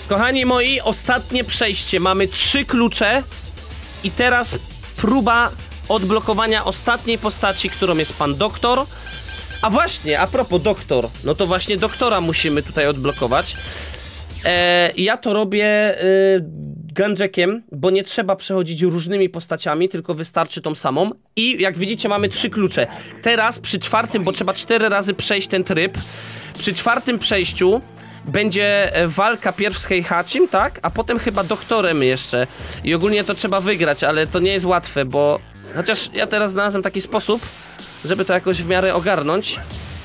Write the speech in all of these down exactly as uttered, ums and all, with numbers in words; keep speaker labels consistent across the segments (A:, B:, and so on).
A: Kochani moi, ostatnie przejście. Mamy trzy klucze i teraz próba odblokowania ostatniej postaci, którą jest pan doktor. A właśnie, a propos doktor, no to właśnie doktora musimy tutaj odblokować. E, ja to robię e, Gunjackiem, bo nie trzeba przechodzić różnymi postaciami, tylko wystarczy tą samą. I jak widzicie, mamy trzy klucze. Teraz przy czwartym, bo trzeba cztery razy przejść ten tryb, przy czwartym przejściu będzie walka pierw z Heihachim, tak? A potem chyba doktorem jeszcze. I ogólnie to trzeba wygrać, ale to nie jest łatwe, bo... Chociaż ja teraz znalazłem taki sposób, żeby to jakoś w miarę ogarnąć.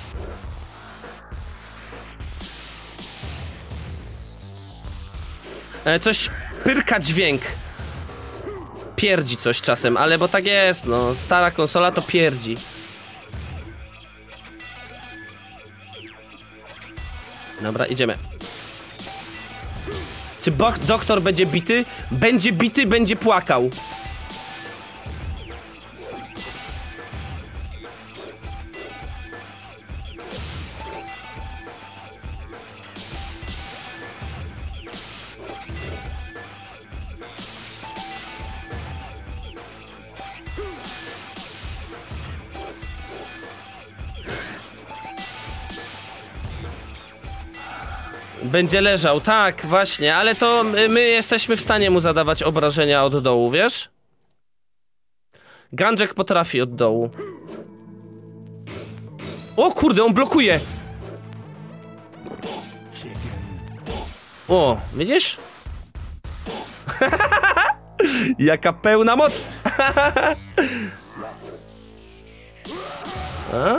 A: E, coś pyrka dźwięk. Pierdzi coś czasem, ale bo tak jest, no. Stara konsola to pierdzi. Dobra, idziemy. Czy doktor będzie bity? Będzie bity, będzie płakał. Będzie leżał, tak, właśnie, ale to my jesteśmy w stanie mu zadawać obrażenia od dołu, wiesz? Gunjack potrafi od dołu. O kurde, on blokuje! O, widzisz? Jaka pełna moc! A?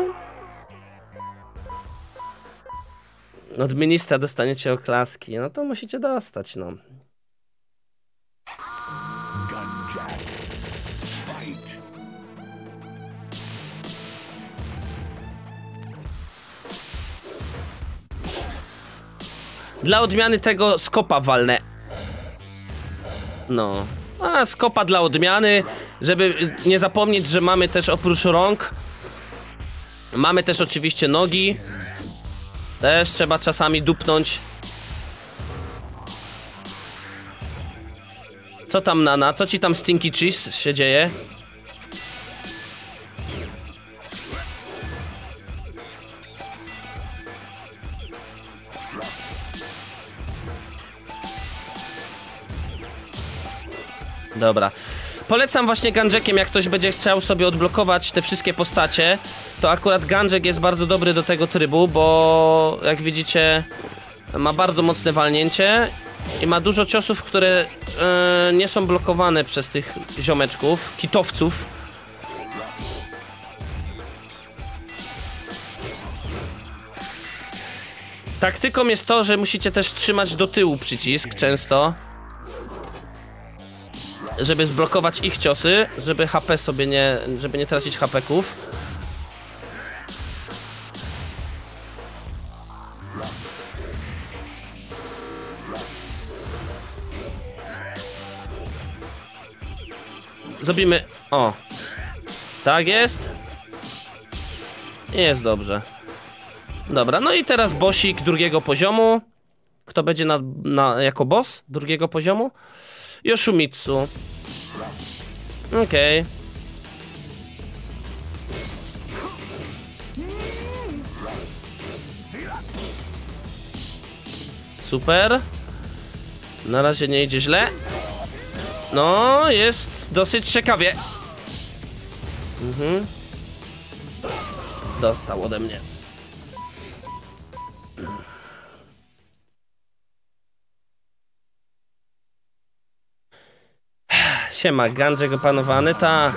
A: Od ministra dostaniecie oklaski, no to musicie dostać, no. Dla odmiany tego skopa walnę. No. A skopa dla odmiany, żeby nie zapomnieć, że mamy też oprócz rąk, mamy też oczywiście nogi. Też trzeba czasami dupnąć. Co tam, Nana? Co ci tam Stinky Cheese się dzieje? Dobra. Polecam właśnie Gunjackiem, jak ktoś będzie chciał sobie odblokować te wszystkie postacie, to akurat Gunjack jest bardzo dobry do tego trybu, bo jak widzicie ma bardzo mocne walnięcie i ma dużo ciosów, które yy, nie są blokowane przez tych ziomeczków, kitowców. Taktyką jest to, że musicie też trzymać do tyłu przycisk często, żeby zblokować ich ciosy, żeby H P sobie nie, żeby nie tracić hapeków. Zrobimy, o, tak jest. Jest dobrze. Dobra, no i teraz bossik drugiego poziomu. Kto będzie na, na, jako boss drugiego poziomu? Yoshimitsu. Okej. Okay. Super. Na razie nie idzie źle. No, jest dosyć ciekawie. Mhm. Dostał ode mnie. Siema, Gunjack opanowany, ta.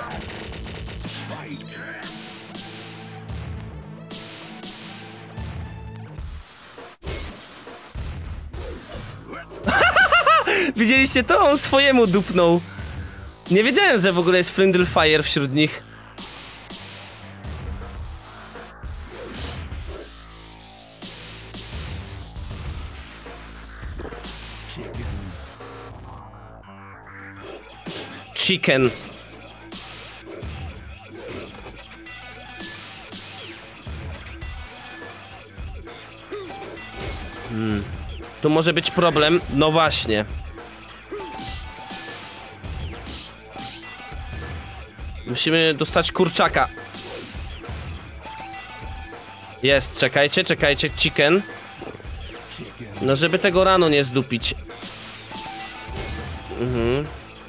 A: Widzieliście to? On swojemu dupnął. Nie wiedziałem, że w ogóle jest Friendly Fire wśród nich. Chicken. Hmm. Tu może być problem. No właśnie. Musimy dostać kurczaka. Jest, czekajcie, czekajcie, chicken. No żeby tego rano nie zdupić. Mhm.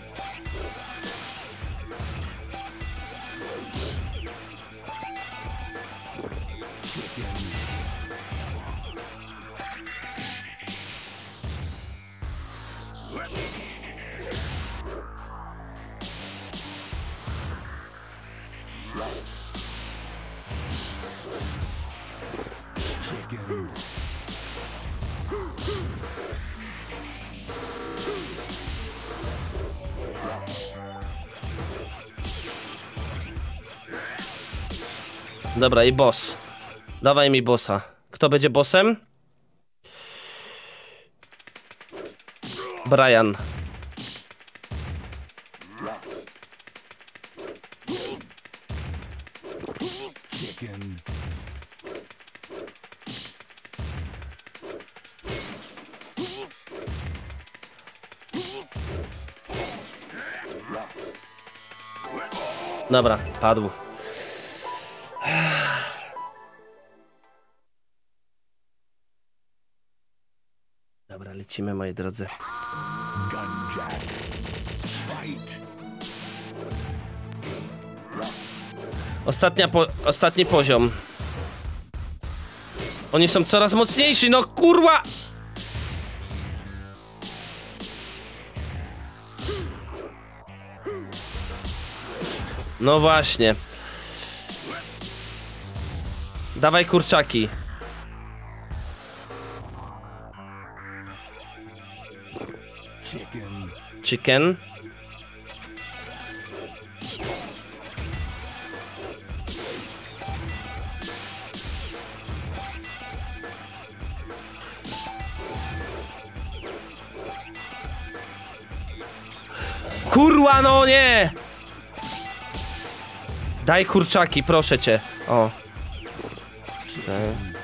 A: Dobra, i boss. Dawaj mi bossa. Kto będzie bossem? Brian. Dobra, padł. Dobra, lecimy, moi drodzy. Ostatnia po ostatni poziom. Oni są coraz mocniejsi, no kurwa! No właśnie. Dawaj kurczaki. Chicken. Kurwa, no nie! Daj kurczaki, proszę cię. O. Daj.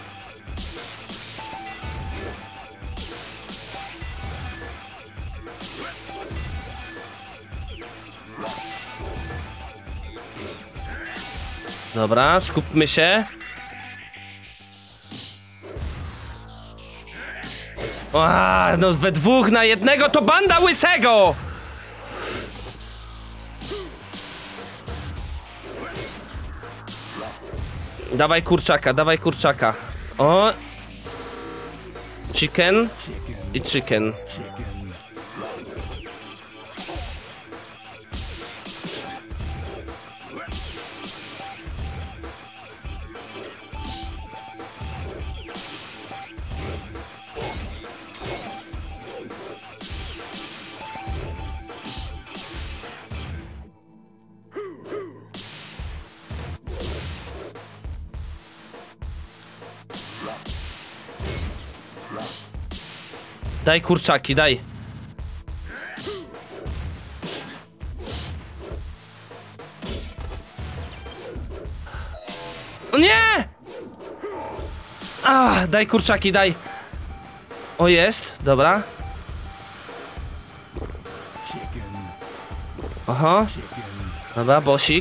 A: Dobra, skupmy się. A, no we dwóch na jednego to banda łysego! Dawaj kurczaka, dawaj kurczaka. O! Chicken i chicken. Daj kurczaki, daj. O nie! Ah, daj kurczaki, daj. O, jest, dobra. Aha. Dobra, bosik.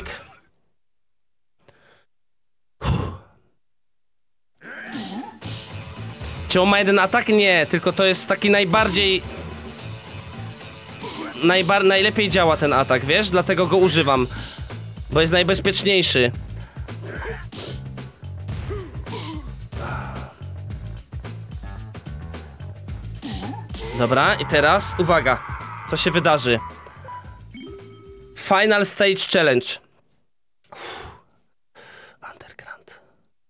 A: Czy on ma jeden atak? Nie, tylko to jest taki najbardziej... Najbar... Najlepiej działa ten atak, wiesz? Dlatego go używam. Bo jest najbezpieczniejszy. Dobra, i teraz uwaga. Co się wydarzy? Final Stage Challenge. Underground.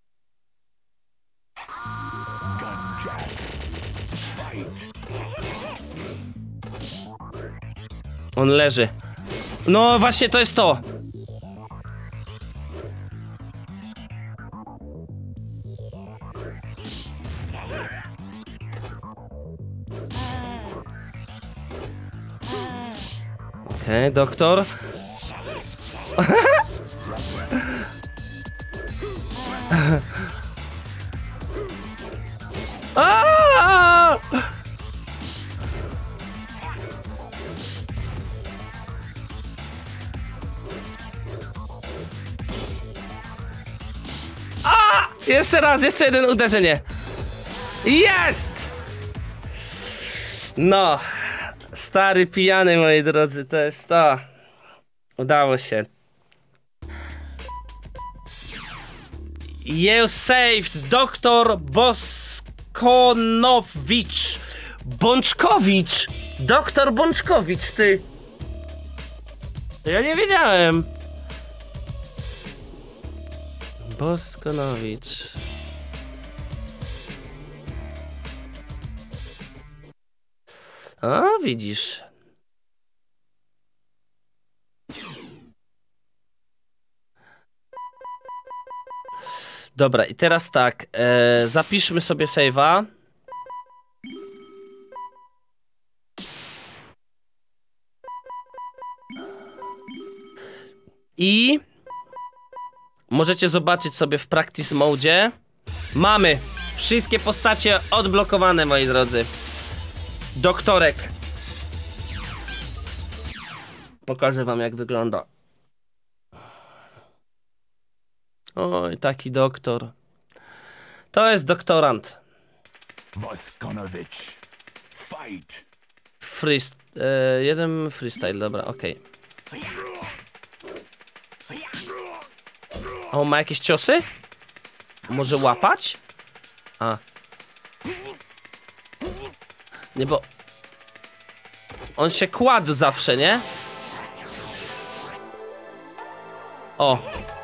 A: On leży. No właśnie, to jest to. Okej, okay, doktor. Jeszcze raz, jeszcze jeden uderzenie. Jest! No, stary pijany, moi drodzy, to jest to. Udało się. You saved doktor Boskonowicz. Bączkowicz. Doktor Bączkowicz, ty. To ja nie wiedziałem. Boskonowicz. A, widzisz. Dobra, i teraz tak, e, zapiszmy sobie save'a. I możecie zobaczyć sobie w practice mode. Mamy wszystkie postacie odblokowane, moi drodzy. Doktorek. Pokażę wam, jak wygląda. Oj, taki doktor. To jest doktorant.
B: Boskonowicz. Fight.
A: Freest... E, jeden freestyle, dobra, okej. Okay. A on ma jakieś ciosy? Może łapać? A. Nie, bo... On się kładł zawsze, nie? O.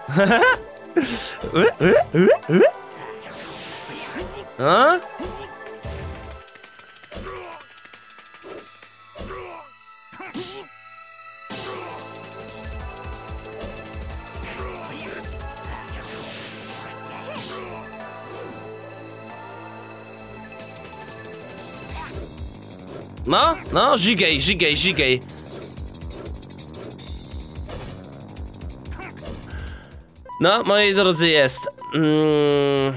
A: A? No, no, żigej, żigej, żigej. No, moi drodzy, jest. Mm.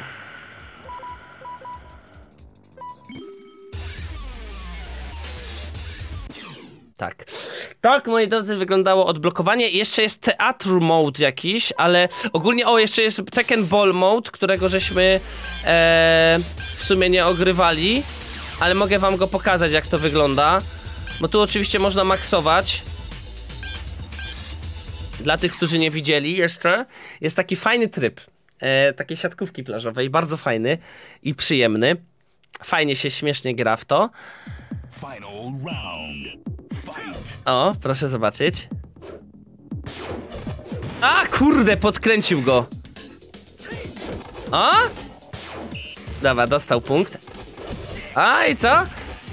A: Tak. Tak, moi drodzy, wyglądało odblokowanie. Jeszcze jest teatru mode jakiś, ale ogólnie, o, jeszcze jest Tekken Ball mode, którego żeśmy e, w sumie nie ogrywali, ale mogę wam go pokazać, jak to wygląda, bo tu oczywiście można maksować. Dla tych, którzy nie widzieli jeszcze, jest taki fajny tryb e, takiej siatkówki plażowej, bardzo fajny i przyjemny. Fajnie się, śmiesznie gra w to. O, proszę zobaczyć. A, kurde, podkręcił go. O! Dobra, dostał punkt. A, i co?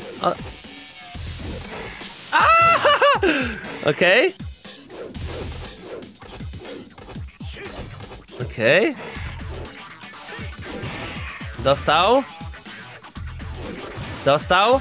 A: Okej. Okay. Okej. Okay. Dostał. Dostał.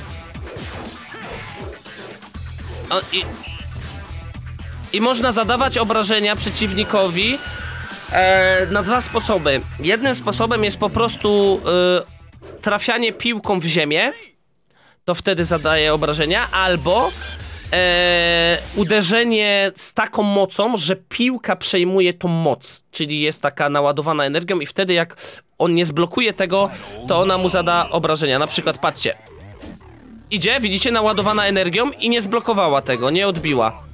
A: O, i, I można zadawać obrażenia przeciwnikowi e, na dwa sposoby. Jednym sposobem jest po prostu e, trafianie piłką w ziemię. To wtedy zadaje obrażenia. Albo e, uderzenie z taką mocą, że piłka przejmuje tą moc. Czyli jest taka naładowana energią i wtedy jak on nie zblokuje tego, to ona mu zada obrażenia. Na przykład, patrzcie. Idzie, widzicie, naładowana energią i nie zblokowała tego, nie odbiła.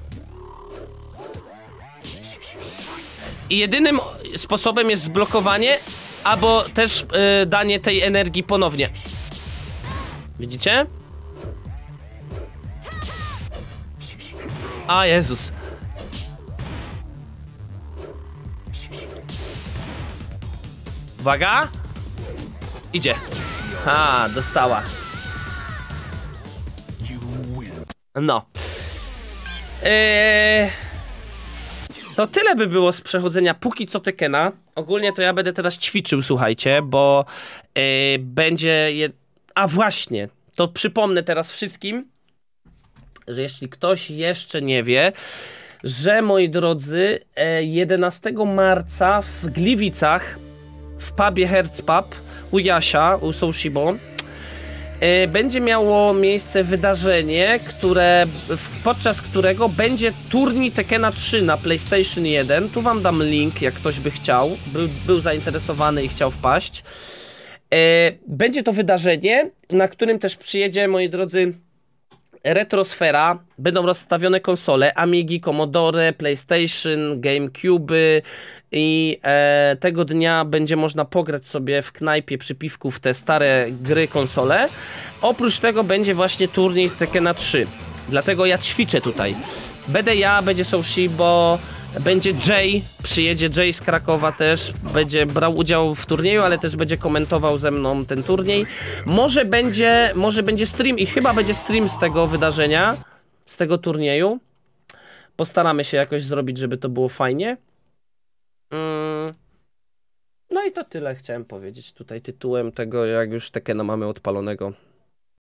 A: I jedynym sposobem jest zblokowanie, albo też yy, danie tej energii ponownie. Widzicie? A, Jezus. Uwaga. Idzie. Ha, dostała. No. Eee, to tyle by było z przechodzenia póki co Tekkena. Ogólnie to ja będę teraz ćwiczył, słuchajcie, bo e, będzie... Je... A właśnie, to przypomnę teraz wszystkim, że jeśli ktoś jeszcze nie wie, że, moi drodzy, e, jedenastego marca w Gliwicach, w pubie Herz Pub, u Jasia, u Soushibo, e, będzie miało miejsce wydarzenie, które, w, podczas którego będzie turniej Tekkena trzy na PlayStation jeden. Tu wam dam link, jak ktoś by chciał, był, był zainteresowany i chciał wpaść. E, będzie to wydarzenie, na którym też przyjedzie, moi drodzy, Retrosfera, będą rozstawione konsole, Amigi, Commodore, PlayStation, GameCube i e, tego dnia będzie można pograć sobie w knajpie przy piwku w te stare gry, konsole. Oprócz tego będzie właśnie turniej Tekkena trzy, dlatego ja ćwiczę tutaj. Będę ja, będzie Soushibo, będzie Jay, przyjedzie Jay z Krakowa też, będzie brał udział w turnieju, ale też będzie komentował ze mną ten turniej. Może będzie, może będzie stream i chyba będzie stream z tego wydarzenia, z tego turnieju. Postaramy się jakoś zrobić, żeby to było fajnie. Mm. No i to tyle chciałem powiedzieć tutaj tytułem tego, jak już Tekkena mamy odpalonego.